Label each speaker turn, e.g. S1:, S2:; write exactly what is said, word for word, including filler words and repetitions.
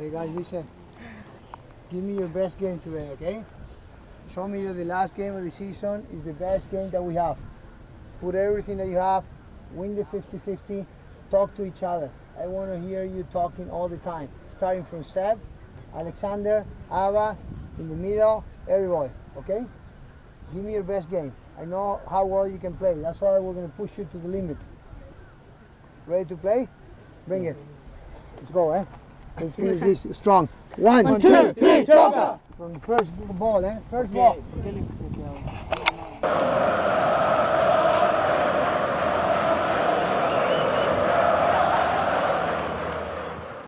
S1: Hey guys, listen. Give me your best game today, okay? Show me that the last game of the season is the best game that we have. Put everything that you have, win the fifty fifty, talk to each other. I want to hear you talking all the time. Starting from Seb, Alexander, Ava, in the middle, everybody, okay? Give me your best game. I know how well you can play. That's why we're going to push you to the limit. Ready to play? Bring it. Let's go, eh? Let's finish this strong. One, One two, three, Toca! From the first ball, eh? First ball.